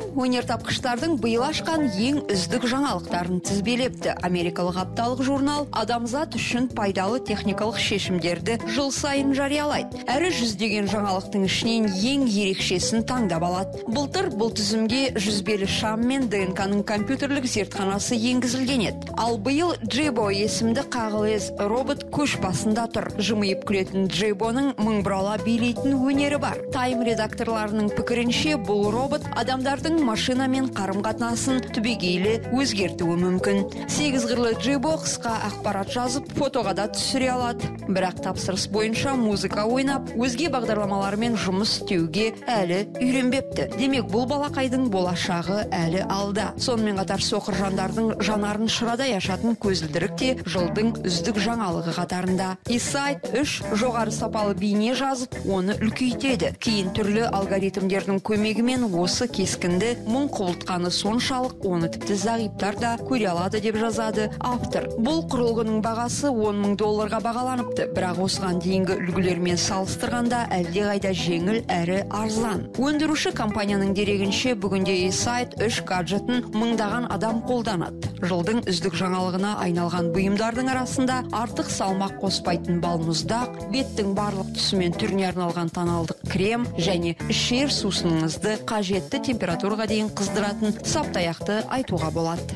Time өнертапқыштардың биыл ашқан ең үздік жаңалықтарын тізбелепті. Америкалық апталық журнал адамзат үшін пайдалы техникалық шешімдерді жыл сайын жариялайды. Әрі жүздеген жаңалықтың ішінен ең ерекшесін таңдап алады. Былтыр бұл тізімге жүзбелі шам мен ДНК-ның компьютерлік зертханасы енгізілген еді. Ал биыл Джейбо есімді қағылез робот көш басында тұр. Жымиып күлетін Джейбоның мың бұрала билейтін өнері бар. Time редакторларының пікірінше бұл робот адамдардың машинамен қарым-қатынасын түбегейлі өзгертуі мүмкін. 8 қырлы Джейбо қысқа ақпарат жазып, фотоға да түсіре алады. Бірақ тапсырыс бойынша музыка ойнап, өзге бағдарламалармен жұмыс істеуге әлі үйренбепті. Демек, бұл балақайдың болашағы әлі алда. Сонымен қатар соқыр жандардың жанарын шырадай ашатын көзілдірік те жылдың үздік жаңалығы қатарында. Insight 3 жоғары сапалы бейне жазып, оны үлкейтеді. Кейін түрлі алгоритмдердің көмегімен осы кескінді мұң құбылтқаны соншалық, оны тіпті зағиптар да көре алады деп жазады автор. Бұл құрылғының бағасы $10,000 бағаланыпты, бірақ осыған дейінгі үлгілермен салыстырғанда әлдеқайда жеңіл әрі арзан. Өндіруші компанияның дерегінше бүгінде Insight 3 гаджетін мыңдаған адам қолданады. Жылдың үздік жаңалығына айналған бұйымдардың арасында артық салмақ қоспайтын балмұздақ, беттің барлық түсі мен түріне арналған тоналдық крем және ішер сусыныңызды қажетті температураға дейін қыздыратын саптаяқты айтуға болады.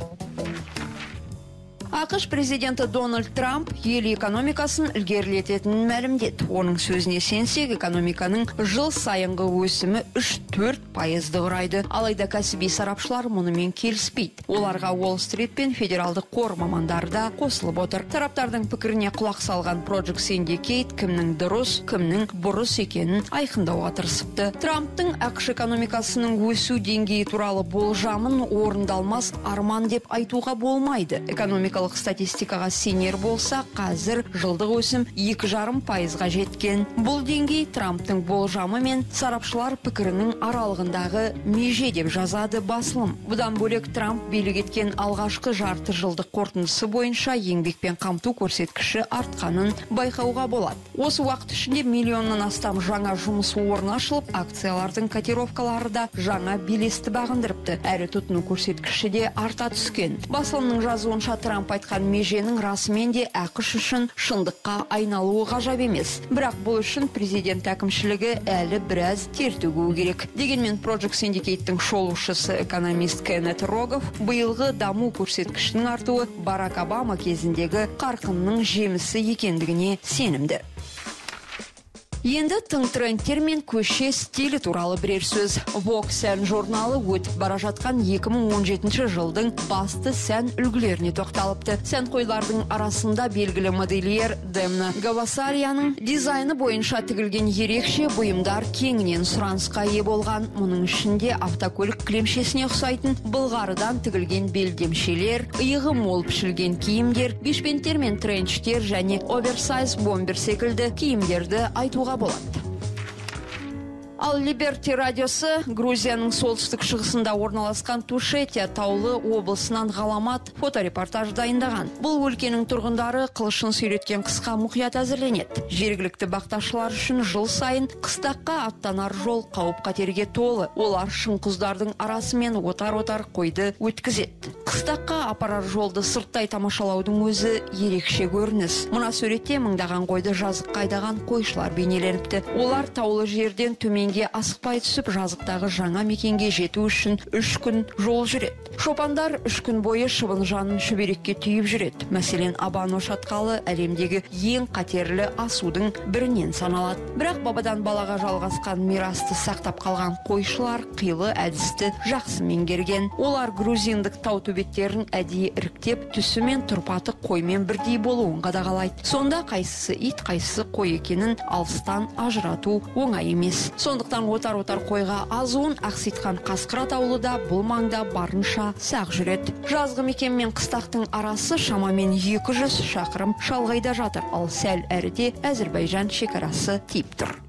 ақш президенті Дональд Трамп ел экономикасын ілгерілететінін мәлімдеді. Оның сөзіне сенсек, экономиканың жыл сайынғы өсімі 3-4% құрайды. Алайда кәсіби сарапшылар мұнымен келіспейді. Оларға Уолл-стрит пен федералдық қор мамандары да қосылып отыр. Тараптардың пікіріне құлақ салған Project Syndicate кімнің дұрыс, кімнің бұрыс екенін айқындауға тырысыпты. Трамптың ақш экономикасының өсу деңгейі туралы болжамын орындалмас арман деп айтуға болмайды. Экономикалық статистикаға сенер болса, қазір жылдық өсім 2,5%-ға жеткен. Бұл деңгей Трамптың болжамы мен сарапшылар пікірінің аралығындағы меже деп жазады басылым. Бұдан бөлек Трамп билік еткен алғашқы жарты жылдық қорытындысы бойынша еңбекпен қамту көрсеткіші артқанын байқауға болады. Осы уақыт ішінде миллионнан астам жаңа жұмыс орны ашылып, акциялардың котировкалары да жаңа белесті бағындырыпты. Әрі тұтыну көрсеткіші де арта түскен. Басылымның жазуынша Трамп айтқан меженің расымен де ақш үшін шындыққа айналуы ғажап емес. Бірақ бұл үшін президент әкімшілігі әлі біраз тер төгуі керек. Дегенмен Project Syndicate'тің шолушысы экономист Кеннет Рогов биылғы даму көрсеткішінің артуы Барак Обама кезіндегі қарқынның жемісі екендігіне сенімді. Енді тың трендтер мен көше стилі туралы бірер сөз. Vogue сән журналы өтіп бара жатқан 2017 жылдың басты сән үлгілеріне тоқталыпты. Сән қойлардың арасында белгілі модельер Демна Гавасарияның дизайны бойынша тігілген ерекше бұйымдар кеңінен сұранысқа ие болған. Мұның ішінде автокөлік кілемшесіне ұқсайтын былғарыдан тігілген белдемшелер, иығы мол пішілген киімдер, бешпенттер мен тренчтер және оверсайз бомбер секілді киімдерді айтуға болады. Ал Liberty радиосы Грузияның солтүстік шығысында орналасқан Тушетия таулы облысынан ғаламат фоторепортаж дайындаған. Бұл өлкенің тұрғындары қылышын сүйреткен қысқа мұқият әзірленеді. Жергілікті бақташылар үшін жыл сайын қыстаққа аттанар жол қауіп-қатерге толы. Олар шыңқұздардың арасымен отар-отар қойды өткізеді. Қыстаққа апарар жолды сырттай тамашалаудың өзі ерекше көрініс. Мына суретте мыңдаған қойды жазыққа айдаған қойшылар бейнеленіпті. Олар таулы жерден төменге асықпай түсіп, жазықтағы жаңа мекенге жету үшін 3 күн жол жүреді. Шопандар 3 күн бойы шыбын жанын шүберекке түйіп жүреді. Мәселен, Абано шатқалы әлемдегі ең қатерлі асудың бірінен саналады. Бірақ бабадан балаға жалғасқан мирасты сақтап қалған қойшылар қилы әдісті жақсы меңгерген. Олар грузиндік тау төбеттерін әдейі іріктеп, түсі мен тұрпаты қоймен бірдей болуын қадағалайды. Сонда қайсысы ит, қайсысы қой екенін алыстан ажырату оңай емес. Сондықтан отар-отар қойға азуын ақситқан Қасқыр атаулыда бұл маңда барынша сақ жүреді. Жазғы мекен мен қыстақтың арасы шамамен 200 шақырым шалғайда жатыр, ал сәл әріде Әзірбайжан шекарасы тиіп тұр.